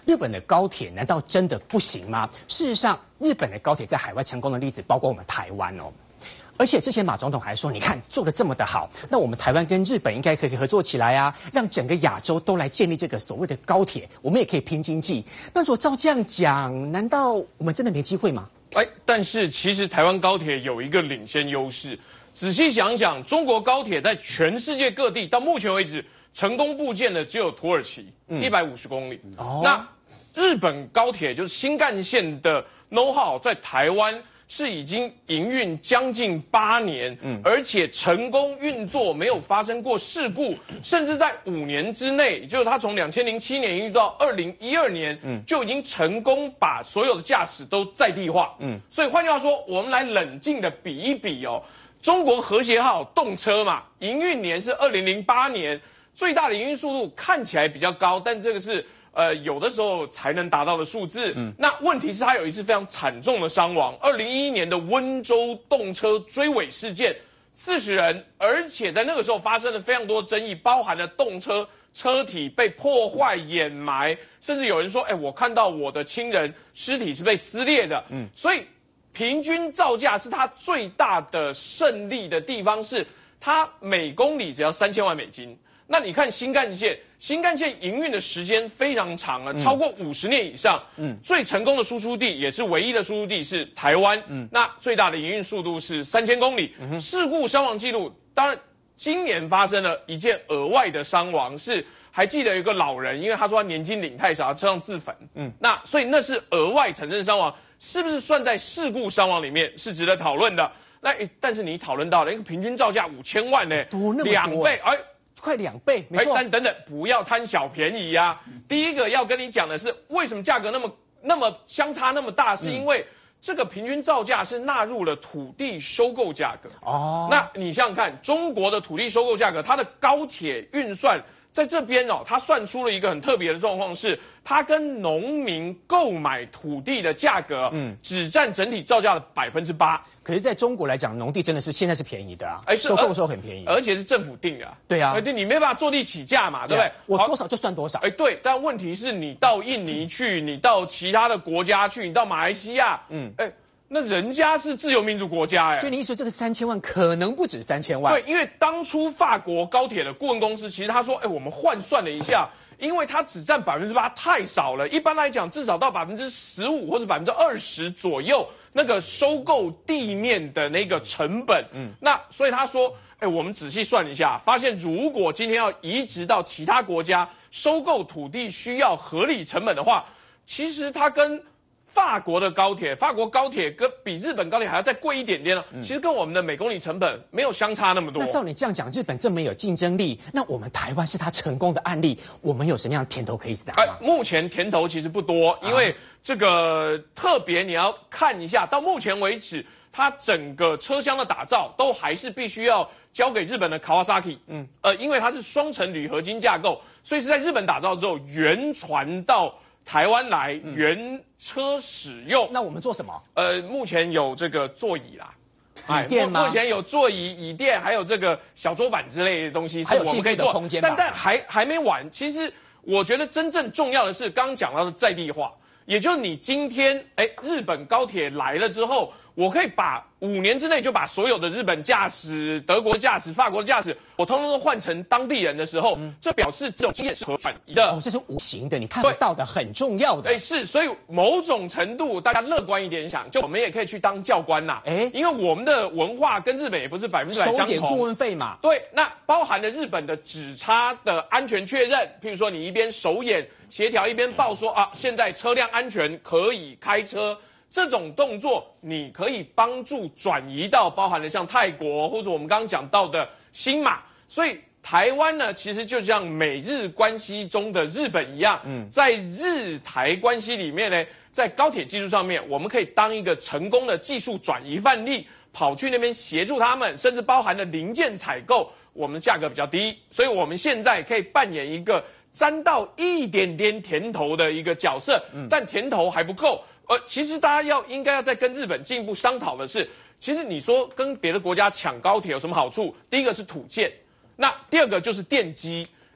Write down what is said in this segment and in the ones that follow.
日本的高铁难道真的不行吗？事实上，日本的高铁在海外成功的例子包括我们台湾哦。而且之前马总统还说，你看做得这么的好，那我们台湾跟日本应该可以合作起来啊，让整个亚洲都来建立这个所谓的高铁，我们也可以拼经济。那如果照这样讲，难道我们真的没机会吗？ 但是其实台湾高铁有一个领先优势。仔细想想，中国高铁在全世界各地到目前为止成功布建的只有土耳其150公里。那日本高铁就是新干线的 know-how 在台湾是已经营运将近8年，而且成功运作，没有发生过事故，甚至在5年之内，就是它从2007年运到2012年，就已经成功把所有的驾驶都在地化。所以换句话说，我们来冷静的比一比哦，中国和谐号动车嘛，营运年是2008年，最大的营运速度看起来比较高，但这个是有的时候才能达到的数字。那问题是它有一次非常惨重的伤亡，2011年的温州动车追尾事件，40人，而且在那个时候发生了非常多争议，包含了动车车体被破坏、掩埋，甚至有人说，我看到我的亲人尸体是被撕裂的。所以平均造价是它最大的胜利的地方，是它每公里只要3000万美金。那你看新干线营运的时间非常长了，超过50年以上。最成功的输出地也是唯一的输出地是台湾。那最大的营运速度是3000公里。事故伤亡记录，当然今年发生了一件额外的伤亡，是还记得有一个老人，因为他说他年金领太少，车上自焚。那所以那是额外产生伤亡，是不是算在事故伤亡里面是值得讨论的？那但是你讨论到了一个平均造价5000万呢， 多那么多 2倍， 快2倍，没错。 但等等，不要贪小便宜呀。第一个要跟你讲的是，为什么价格那么相差那么大，是因为这个平均造价是纳入了土地收购价格。那你想想看，中国的土地收购价格，它的高铁运算在这边它算出了一个很特别的状况，是它跟农民购买土地的价格，只占整体造价的8%。 可是在中国来讲，农地真的是现在是便宜的啊，收购的时候很便宜， 而且是政府定的。 对啊， 你没办法坐地起价嘛，对不对？ 我多少就算多少。 对，但问题是你到印尼去，你到其他的国家去，你到马来西亚，那人家是自由民主国家， 所以你意思说这个3000万可能不止3000万？ 对，因为当初法国高铁的顾问公司其实他说，我们换算了一下，因为它只占8%太少了，一般来讲至少到15%或者20%左右那个收购地面的那个成本。那所以他说，我们仔细算一下，发现如果今天要移植到其他国家收购土地需要合理成本的话，其实它跟法国高铁跟比日本高铁还要再贵一点点呢。其实跟我们的每公里成本没有相差那么多。 那照你这样讲，日本这么有竞争力，那我们台湾是它成功的案例，我们有什么样的甜头可以打吗？ 目前甜头其实不多，因为这个特别你要看一下，到目前为止，它整个车厢的打造都还是必须要交给日本的 Kawasaki。因为它是双层铝合金架构，所以是在日本打造之后原传到台湾来原车使用。 那我们做什么？ 目前有这个座椅啦， 椅垫吗？ 目前有座椅、椅垫，还有这个小桌板之类的东西， 还有我们可以做空间吧。 但还没完。其实我觉得真正重要的是刚刚讲到的在地化，也就是你今天日本高铁来了之后，我可以把5年之内就把所有的日本驾驶、德国驾驶、法国驾驶，我通通都换成当地人的时候，这表示这种经验是可转移的。 这是无形的，你看不到的，很重要的。 是，所以某种程度大家乐观一点想，就我们也可以去当教官啦。因为我们的文化跟日本也不是100%相同， 收点顾问费嘛。 对，那包含了日本的只差的安全确认，譬如说你一边手眼协调一边报说现在车辆安全可以开车。这种动作你可以帮助转移到包含了像泰国或者我们刚刚讲到的新马，所以台湾呢其实就像美日关系中的日本一样，在日台关系里面呢，在高铁技术上面，我们可以当一个成功的技术转移范例，跑去那边协助他们，甚至包含了零件采购，我们的价格比较低，所以我们现在可以扮演一个沾到一点点甜头的一个角色，但甜头还不够。其实大家应该要再跟日本进一步商讨的是，其实你说跟别的国家抢高铁有什么好处？第一个是土建，那第二个就是电机。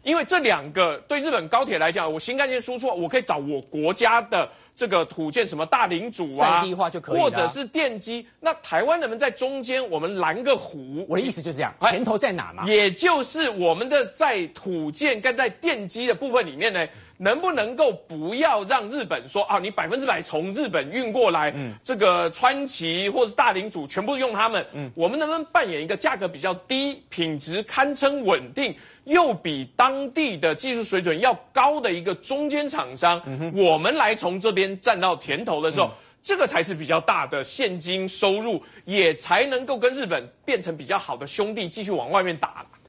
因为这两个对日本高铁来讲，我新干线输出，我可以找我国家的这个土建，什么大林组啊， 在地化就可以了， 或者是电机。那台湾能不能在中间，我们拦个湖？ 我的意思就是这样，甜头在哪嘛？ 也就是我们的在土建跟在电机的部分里面呢，能不能够不要让日本说啊，你100%从日本运过来，这个川崎或是大林组全部用他们，我们能不能扮演一个价格比较低、品质堪称稳定，又比当地的技术水准要高的一个中间厂商，我们来从这边占到甜头的时候，这个才是比较大的现金收入，也才能够跟日本变成比较好的兄弟，继续往外面打。